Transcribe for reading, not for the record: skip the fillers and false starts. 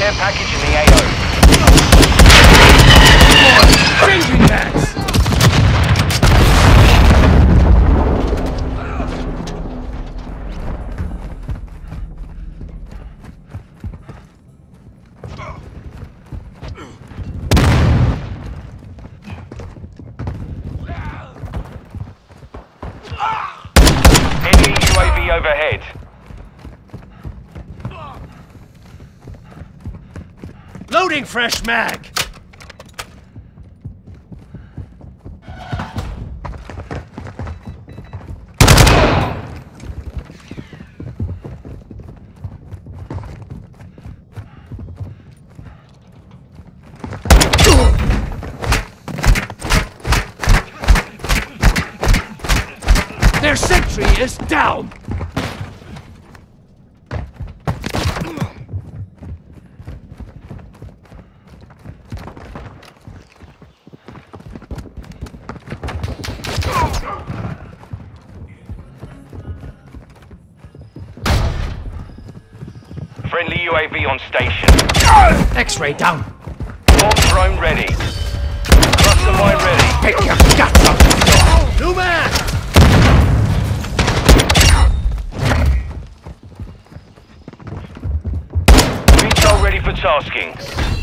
care package in the AO. Changing backs! Enemy UAV overhead. Loading fresh mag! Their sentry is down! Friendly UAV on station. X-ray down! Bomb drone ready. Cluster mine ready. Pick your guts up! New man! Retail ready for tasking.